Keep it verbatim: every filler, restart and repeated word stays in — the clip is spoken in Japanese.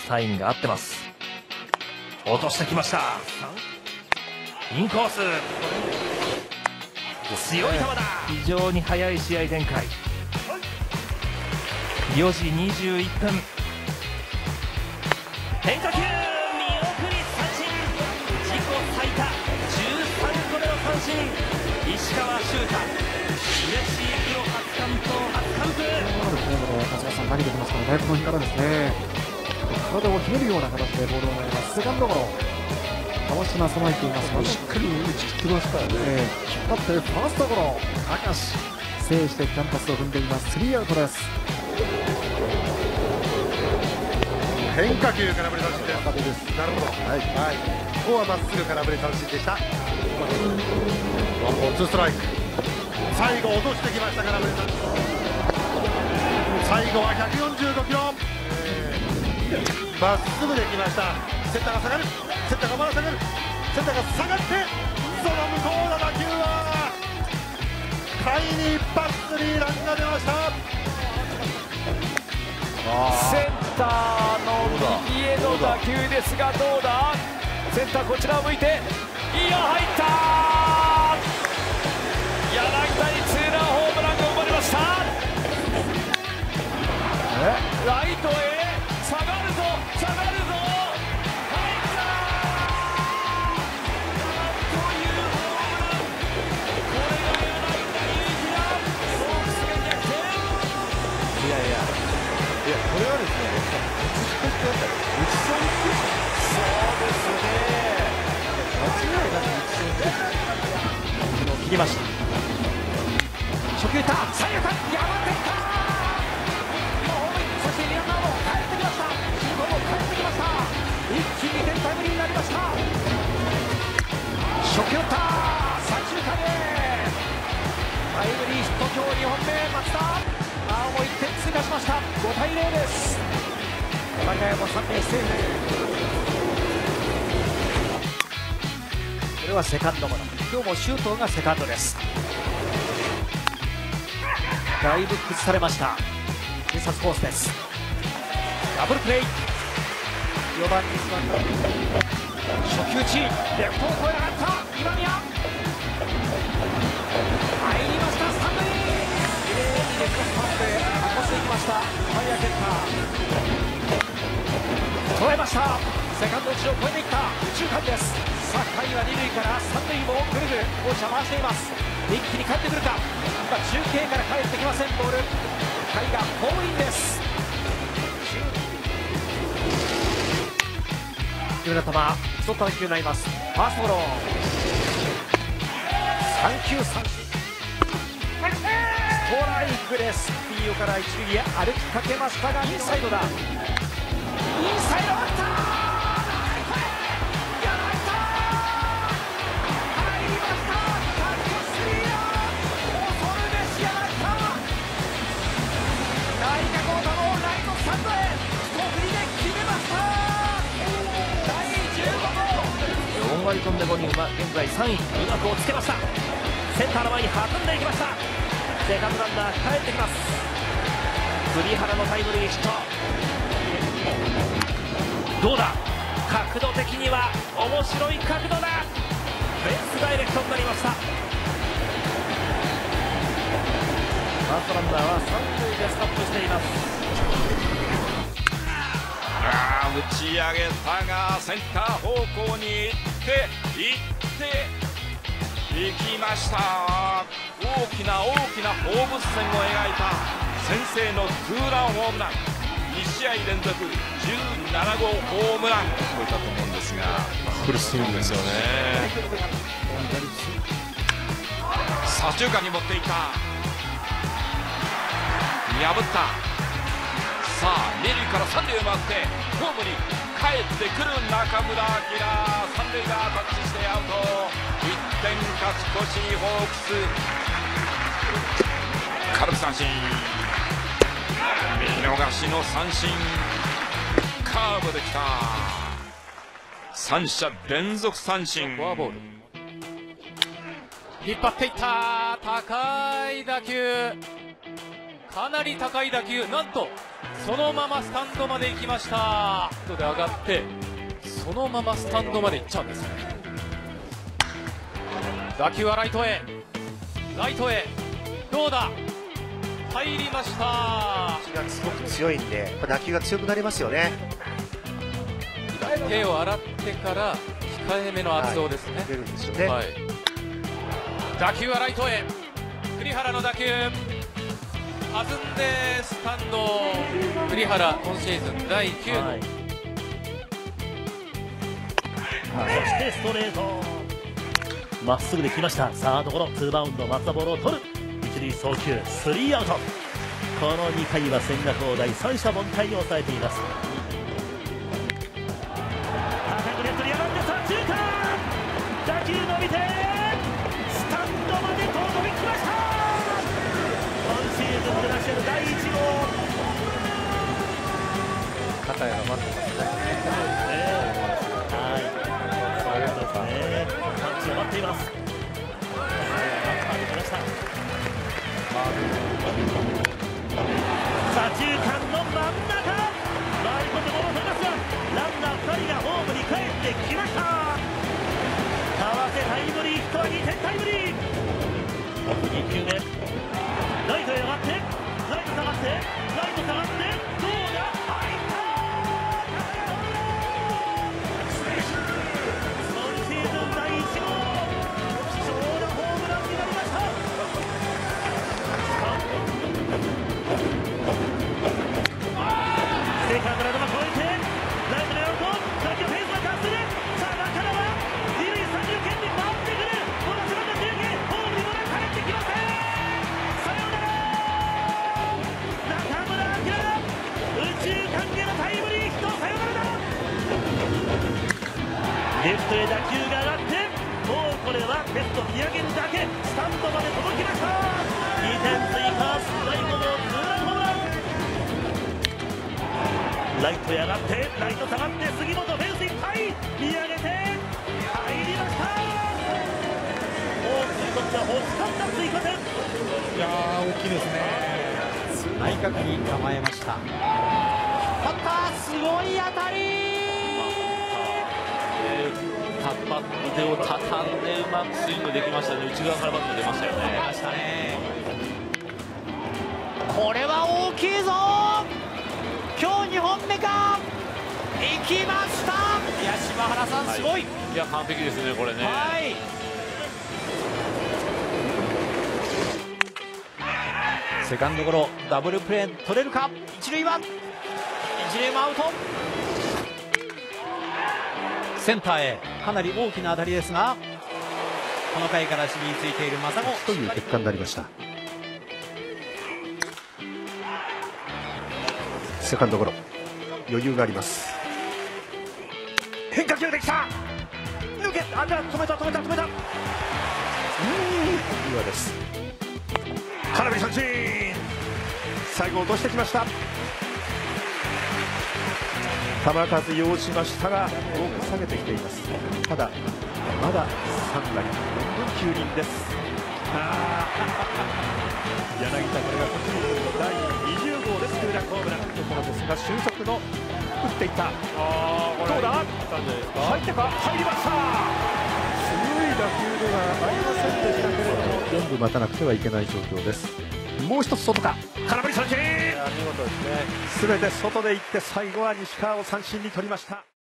サインが合ってます。落としてきました。インコース強い球だ。非常に速い試合展開。よじにじゅういっぷん、変化球見送り三振、自己最多じゅうさんこめの三振、石川柊太、嬉しいプロ初完投初完封。 立川さん投げてきますからね、この日からですね、体をひねるような形でボールを投げます。セカンドゴロ、川島備えています。しっかり打ち切ってますからね、引っ張ってファーストゴロ、明石制してキャンパスを踏んでいます。スリーアウトです。 変化球空振り三振です。 若手です。 なるほど、はい、はい、ここはまっすぐ空振り三振でした。ワンボールツーストライク、最後落としてきました。空振り三振、最後はひゃくよんじゅうごキロ、ま、っすぐできました。センターが下がる、センターがまだ下がる、センターが下がって、その向こうの打球は下位に一発スリーランが出ました。 センターの右への打球ですが、どうだ。センターこちらを向いて、いや入った。柳田にツーランホームランが生まれました。ライトへ下がるぞ下がるぞ、入った。なんというホームラン、これが柳田悠岐だ。ソークスが逆転。 いやいやいや、これはですね、打ちそうですよ。 そうですね、 間違いなく打ちそうです。 切りました。初球打った、三遊間破っていった。今ホームイン、そして宮川も帰ってきました。新藤も帰ってきました。一気ににてんタイムリーになりました。初球打った、左中間へタイムリーヒット、今日にほんめ。松田、なおもいってん追加しました。ごたいゼロです。高谷も三塁セーフ。これはセカンドゴロ。今日も周東がセカンドです。だいぶ崩されました。警察コースです。ダブルプレイ、よばんに座った初球打ち、レフトを越えなかった今宮、入りました。三塁、きれいにレフトスタンドへ運んでいきました。ファイアケンター捉えました。セカンド後ろを越えていった右中間です。さあ甲斐は二塁から三塁もぐるぐるコーチは回しています。一気に帰ってくるか。今中継から帰ってきません。ボール、甲斐がホームインです。低めの球、一つ打球になります。ファーストゴロ、さん球三振、ストライクです。ピーオから一塁へ歩きかけましたが、インサイドだ。インサイドあった。割り込んでごにんは現在さんい、うまくをつけました。センターの前に運んでいきました。セカンドランナー帰ってきます。栗原のタイムリーヒット、どうだ。角度的には面白い角度だ。ベースダイレクトになりました。ファーストランナーは三塁でストップしています。 あー、打ち上げたがセンター方向に行って行って行きました。大きな大きな放物線を描いた先制のツーランホームラン、に試合連続じゅうななごうホームラン、こういったと思うんですが、フルスイングですよね。左中間に持っていった、破った。さあ二塁から三塁へ回ってホームに帰ってくる中村晃、三塁がタッチしてアウト。いってん勝ち越しホークス、空振り三振、見逃しの三振、カーブできた。三者連続三振、フォアボール。 引っ張っていった高い打球、かなり高い打球、なんとそのままスタンドまで行きました。で上がってそのままスタンドまで行っちゃうんですね。打球はライトへ、ライトへ、どうだ、入りました。 足がすごく強いんで、やっぱ打球が強くなりますよね。 手を洗ってから控えめの圧をですね、 出るんですよね。 はい、打球はライトへ、栗原の打球弾んでスタンド。栗原今シーズンだいきゅう号、はい、 そしてストレートまっすぐで来ました。サードゴロ、ツーバウンド、松田ボールを取る、一塁送球、スリーアウト。このにかいは千賀滉大三者凡退に抑えています。高くレフトに上がって左中間、打球伸びてスタンドまで飛びきました。今シーズンで出しているだいいち号。 片谷が待ってますね。 はい、そうですね。パンチが待っています。左中間の真ん中、ライトでボールを取りますが、ランナーふたりがホームに帰ってきました。川瀬タイムリーヒットはにてんタイムリー。にきゅうめ、ライトへ上がって、ライト下がって、ライト下がって、どうだ、入った。今シーズンだいいち号、貴重なホームランになりました。セカンドライトが越えて、ライトのやると打球フェンスがかする。さあ中田は二塁三塁圏に回ってくる。ボーナスランナー中継、ホームにまだ帰ってきません。さよなら、中村晃、右中間へのタイムリーヒット、サヨナラだ。レフトへ打球が上がって、もうこれはレフト見上げるだけ、スタンドまで届きました。にてん追加、最後のツーランホームラン。ライトへ上がって、ライト下がって、杉本フェンスいっぱい見上げて入りました。ホークスにとっては欲しかった追加点。 いやー大きいですね。内角に構えました。バッターすごい当たり。 タッパ腕を畳んでうまくスイングできましたね。内側からバット出ましたよね。 出ましたね。これは大きいぞ。今日にほんめか。行きました。いや柴原さんすごい、はい、 いや完璧ですねこれね。 はい、セカンドゴロ、ダブルプレー取れるか。一塁は一塁もアウト。センターへかなり大きな当たりですが、この回から守備についている真砂という結果になりました。セカンドゴロ、余裕があります。変化球できた、抜けた、あ、止めた止めた止めた、うん、岩です。空振り三振、最後落としてきました。球数要しましたが多く下げてきています。ただまださんわりよんぶんきゅうりんです。あ柳田、これが今シーズンのだいにじゅう号です。ツーランホームラン。ところですが俊足の打っていった。どうだ、入ったか、入りました。強い打球ではありませんでしたけれども、全部待たなくてはいけない状況です。もう一つ外か、空振り三振、見事ですね。全て外で行って最後は西川を三振に取りました。